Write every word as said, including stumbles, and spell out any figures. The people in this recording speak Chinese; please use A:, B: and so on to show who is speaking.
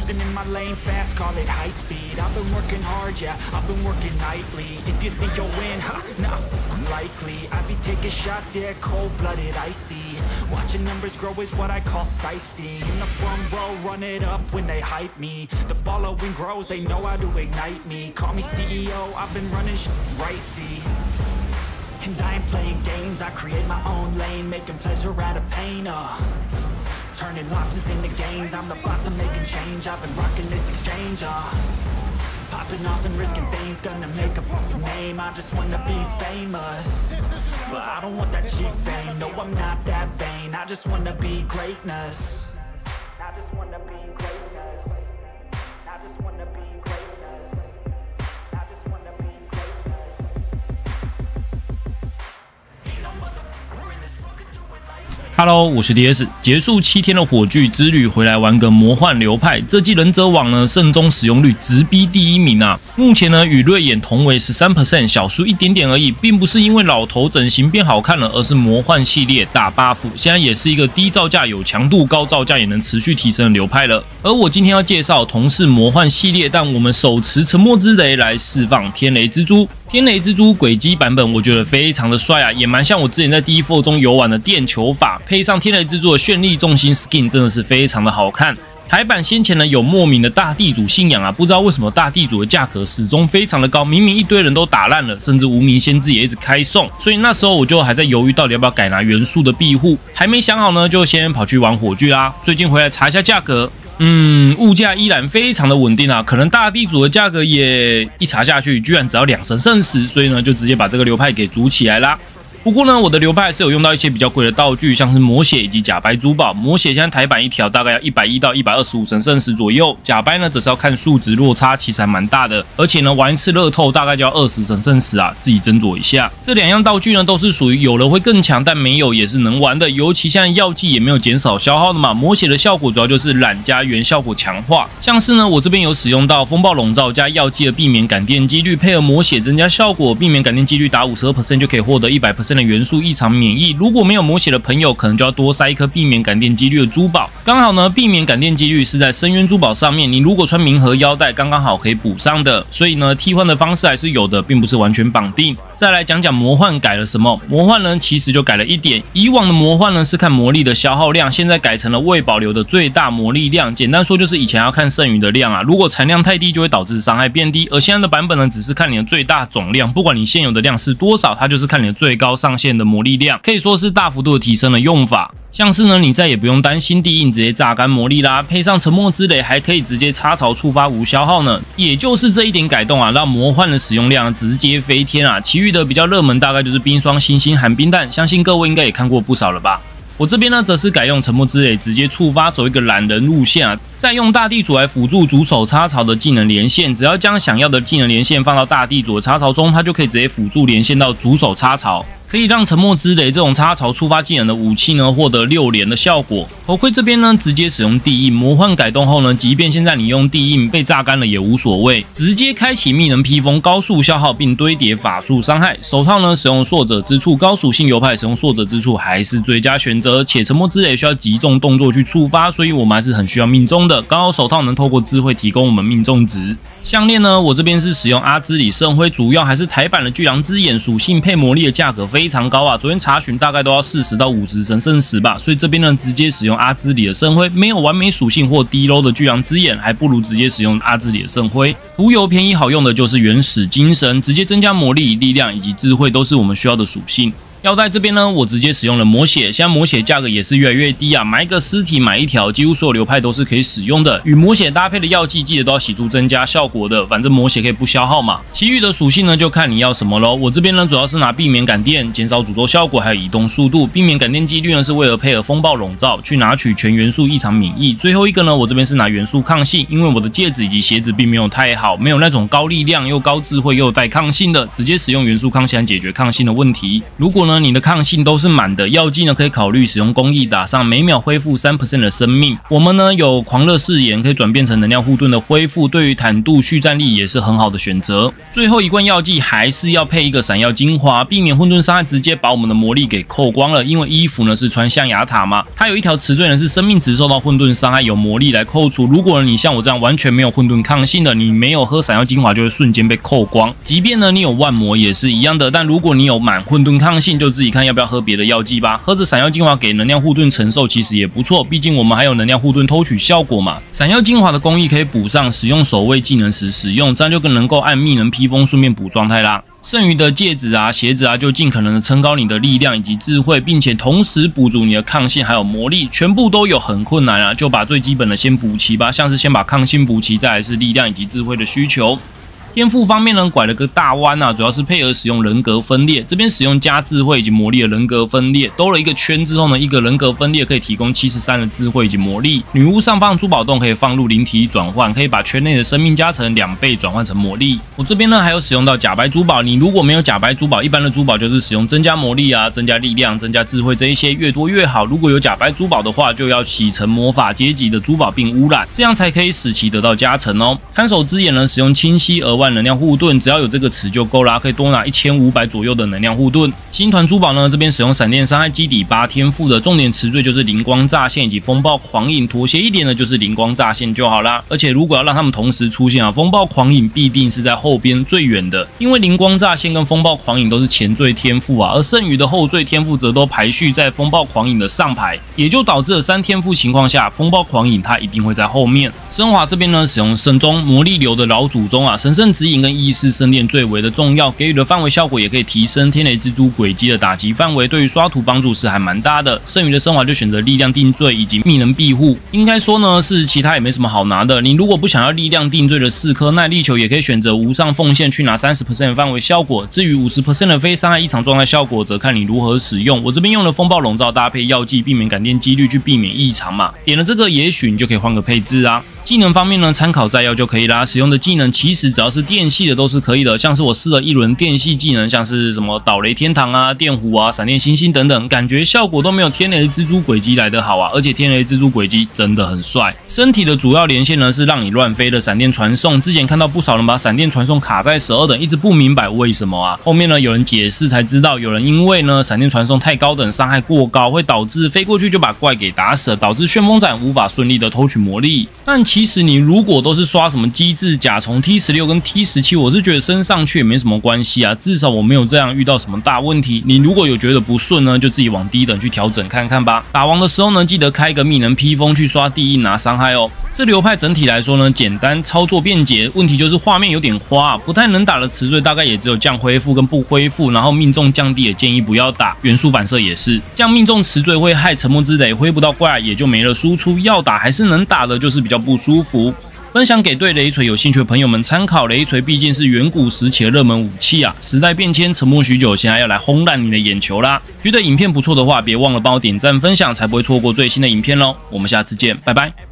A: Cruising in my lane fast, call it high speed. I've been working hard, yeah, I've been working nightly. If you think you'll win, ha, nah, unlikely. I be taking shots, yeah, cold-blooded, icy. Watching numbers grow is what I call sightseeing. In the front row, run it up when they hype me. The following grows, they know how to ignite me. Call me C E O, I've been running sh right, see. And I ain't playing games, I create my own lane, making pleasure out of pain, uh turning losses into gains, I'm the boss, I'm making change. I've been rocking this exchange, uh popping off and risking things, gonna make a name. I just wanna be famous, but I don't want that cheap fame. No, I'm not that vain, I just wanna be greatness. I just wanna be greatness. I just wanna be greatness. I just wanna be greatness. Ain't no motherfucker in this world could do it like me.
B: Hello， 我是 D S， 结束七天的火炬之旅，回来玩个魔幻流派。这季忍者网呢，胜中使用率直逼第一名啊！目前呢，与瑞眼同为 百分之十三， 小输一点点而已，并不是因为老头整形变好看了，而是魔幻系列大 buff， 现在也是一个低造价有强度、高造价也能持续提升的流派了。而我今天要介绍同是魔幻系列，但我们手持沉默之雷来释放天雷蜘蛛。天雷蜘蛛轨迹版本我觉得非常的帅啊，也蛮像我之前在第一 Four 中游玩的电球法，配上天雷蜘蛛的绚丽重心 skin 真的是非常的好看。台版先前呢有莫名的大地主信仰啊，不知道为什么大地主的价格始终非常的高，明明一堆人都打烂了，甚至无名先知也一直开送，所以那时候我就还在犹豫到底要不要改拿元素的庇护，还没想好呢，就先跑去玩火炬啦。最近回来查一下价格。嗯，物价依然非常的稳定啊，可能大地主的价格也一查下去，居然只要两神圣石，所以呢就直接把这个流派给组起来啦。不过呢，我的流派是有用到一些比较贵的道具，像是魔血以及假白珠宝。魔血现在台版一条大概要一百一到一百二十五神圣石左右，假白呢则是要看数值落差，其实还蛮大的。而且呢，玩一次乐透大概就要二十神圣石啊，自己斟酌一下。这两样道具呢都是属于有了会更强，但没有也是能玩的。尤其现在药剂也没有减少消耗的嘛，魔血的效果主要就是染加原效果强化。像是呢，我这边有使用到风暴笼罩加药剂的避免感电几率，配合魔血增加效果，避免感电几率达 百分之五十二 就可以获得 百分之百 的元素异常免疫。如果没有魔血的朋友，可能就要多塞一颗避免感电几率的珠宝。刚好呢，避免感电几率是在深渊珠宝上面，你如果穿冥河腰带，刚刚好可以补上的。所以呢，替换的方式还是有的，并不是完全绑定。再来讲讲魔幻改了什么？魔幻呢，其实就改了一点。以往的魔幻呢是看魔力的消耗量，现在改成了未保留的最大魔力量。简单说就是以前要看剩余的量啊，如果残量太低，就会导致伤害变低。而现在的版本呢，只是看你的最大总量，不管你现有的量是多少，它就是看你的最高上限的魔力量，可以说是大幅度的提升了用法。像是呢，你再也不用担心地印直接榨干魔力啦，配上沉默之雷还可以直接插槽触发无消耗呢。也就是这一点改动啊，让魔幻的使用量直接飞天啊。其余的比较热门大概就是冰霜、星星、寒冰弹，相信各位应该也看过不少了吧。我这边呢，则是改用沉默之雷直接触发，走一个懒人路线啊，再用大地主来辅助主手插槽的技能连线，只要将想要的技能连线放到大地主的插槽中，它就可以直接辅助连线到主手插槽。可以让沉默之雷这种插槽触发技能的武器呢，获得六连的效果。头盔这边呢，直接使用地印，魔幻改动后呢，即便现在你用地印被榨干了也无所谓，直接开启密能披风，高速消耗并堆叠法术伤害。手套呢，使用缩者之处，高属性流派使用缩者之处还是最佳选择。且沉默之雷需要击中动作去触发，所以我们还是很需要命中的。刚好手套能透过智慧提供我们命中值。项链呢，我这边是使用阿兹里圣辉，主要还是台版的巨狼之眼，属性配魔力的价格非常高啊，昨天查询大概都要四十到五十神圣石吧，所以这边呢直接使用阿兹里的圣辉，没有完美属性或低 low 的巨狼之眼，还不如直接使用阿兹里的圣辉。涂油便宜好用的就是原始精神，直接增加魔力、力量以及智慧都是我们需要的属性。腰带这边呢，我直接使用了魔血，现在魔血价格也是越来越低啊，买一个尸体买一条，几乎所有流派都是可以使用的。与魔血搭配的药剂，记得都要洗出增加效果的，反正魔血可以不消耗嘛。其余的属性呢，就看你要什么咯。我这边呢，主要是拿避免感电，减少诅咒效果，还有移动速度。避免感电几率呢，是为了配合风暴笼罩，去拿取全元素异常免疫。最后一个呢，我这边是拿元素抗性，因为我的戒指以及鞋子并没有太好，没有那种高力量又高智慧又带抗性的，直接使用元素抗性来解决抗性的问题。如果呢呢你的抗性都是满的，药剂呢可以考虑使用工艺打上，每秒恢复 百分之三 的生命。我们呢有狂热誓言可以转变成能量护盾的恢复，对于坦度续战力也是很好的选择。最后一罐药剂还是要配一个闪耀精华，避免混沌伤害直接把我们的魔力给扣光了。因为衣服呢是穿象牙塔嘛，它有一条词缀呢是生命值受到混沌伤害有魔力来扣除。如果你像我这样完全没有混沌抗性的，你没有喝闪耀精华就会瞬间被扣光。即便呢你有万魔也是一样的，但如果你有满混沌抗性，就自己看要不要喝别的药剂吧。喝着闪耀精华给能量护盾承受其实也不错，毕竟我们还有能量护盾偷取效果嘛。闪耀精华的工艺可以补上，使用守卫技能时使用，这样就更能够按密能披风顺便补状态啦。剩余的戒指啊、鞋子啊，就尽可能的撑高你的力量以及智慧，并且同时补足你的抗性还有魔力，全部都有很困难啊，就把最基本的先补齐吧，像是先把抗性补齐，再来是力量以及智慧的需求。天赋方面呢，拐了个大弯啊，主要是配合使用人格分裂，这边使用加智慧以及魔力的人格分裂，兜了一个圈之后呢，一个人格分裂可以提供七十三的智慧以及魔力。女巫上方珠宝洞可以放入灵体转换，可以把圈内的生命加成两倍转换成魔力。我这边呢还有使用到假白珠宝，你如果没有假白珠宝，一般的珠宝就是使用增加魔力啊、增加力量、增加智慧这一些，越多越好。如果有假白珠宝的话，就要洗成魔法阶级的珠宝并污染，这样才可以使其得到加成哦。看守之眼呢，使用清晰额外能量护盾，只要有这个词就够啦，可以多拿一千五百左右的能量护盾。星团珠宝呢，这边使用闪电伤害基底八天赋的，重点词缀就是灵光乍现以及风暴狂饮，妥协一点的就是灵光乍现就好啦。而且如果要让他们同时出现啊，风暴狂饮必定是在后边最远的，因为灵光乍现跟风暴狂饮都是前缀天赋啊，而剩余的后缀天赋则都排序在风暴狂饮的上排，也就导致了三天赋情况下，风暴狂饮它一定会在后面。升华这边呢，使用圣宗魔力流的老祖宗啊，神圣指引跟意识圣殿最为的重要，给予的范围效果也可以提升天雷蜘蛛轨迹的打击范围，对于刷图帮助是还蛮大的。剩余的升华就选择力量定罪以及密能庇护，应该说呢是其他也没什么好拿的。你如果不想要力量定罪的四颗耐力球，也可以选择无上奉献去拿 百分之三十 的范围效果。至于 百分之五十 的非伤害异常状态效果，则看你如何使用。我这边用了风暴笼罩搭配药剂，避免感电几率去避免异常嘛。点了这个，也许你就可以换个配置啊。技能方面呢，参考摘要就可以啦。使用的技能其实只要是电系的都是可以的，像是我试了一轮电系技能，像是什么导雷天堂啊、电弧啊、闪电星星等等，感觉效果都没有天雷蜘蛛轨迹来得好啊。而且天雷蜘蛛轨迹真的很帅。身体的主要连线呢是让你乱飞的闪电传送，之前看到不少人把闪电传送卡在十二等，一直不明白为什么啊。后面呢有人解释才知道，有人因为呢闪电传送太高等，伤害过高，会导致飞过去就把怪给打死了，导致旋风斩无法顺利的偷取魔力。但其实你如果都是刷什么机制甲虫 T 十六 跟 T 十七， 我是觉得升上去也没什么关系啊，至少我没有这样遇到什么大问题。你如果有觉得不顺呢，就自己往低等去调整看看吧。打王的时候呢，记得开个密能披风去刷地印拿伤害哦。这流派整体来说呢，简单操作便捷，问题就是画面有点花，不太能打的词缀大概也只有降恢复跟不恢复，然后命中降低也建议不要打，元素反射也是，这样命中词缀会害沉默之雷挥不到怪也就没了输出，要打还是能打的，就是比较不舒服。分享给对雷锤有兴趣的朋友们参考，雷锤毕竟是远古时期的热门武器啊，时代变迁，沉默许久，现在要来轰烂你的眼球啦！觉得影片不错的话，别忘了帮我点赞分享，才不会错过最新的影片咯。我们下次见，拜拜。